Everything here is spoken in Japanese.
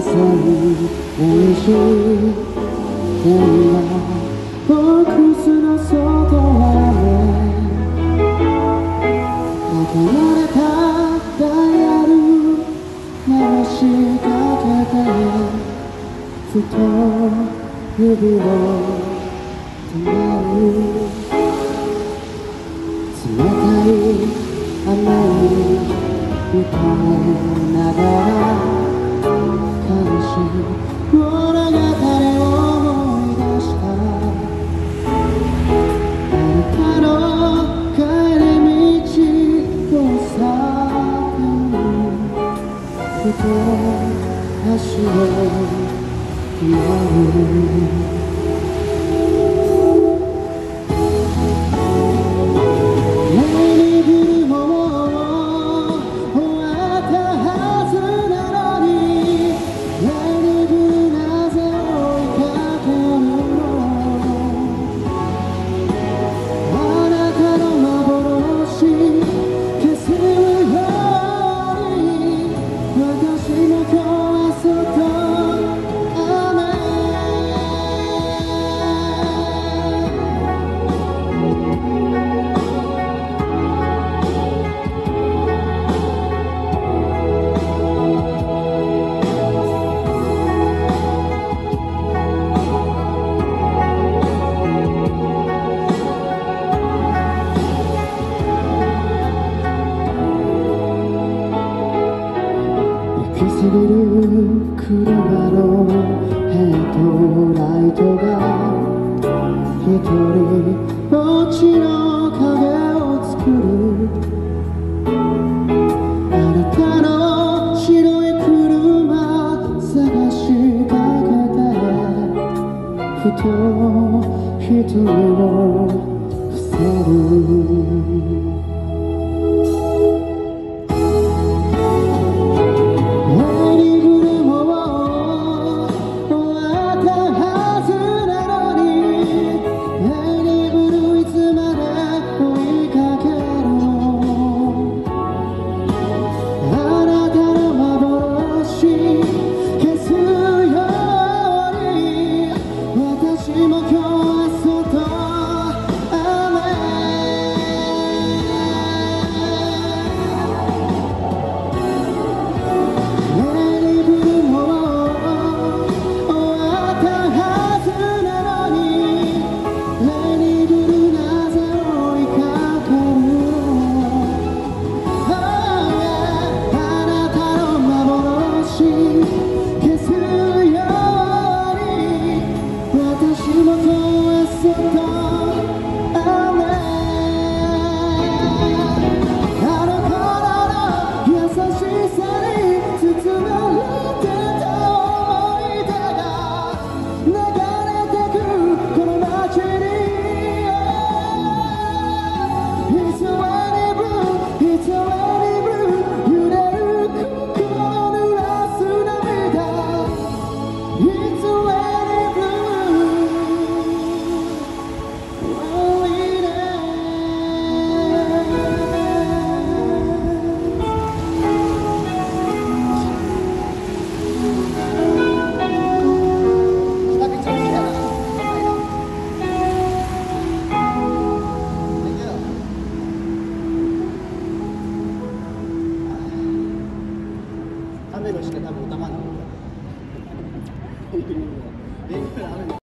さに練習で今ボックスの外はね憧れたダイヤル回しかけてふと指を止める冷たい雨に打たれながら悲しい物語を思い出したあなたの帰り道を避けるふと足を止まる過ぎる車のヘッドライトが一人ぼっちの影を作るあなたの白い車探しかけてふと一人を伏せる雨のしか多分歌わない。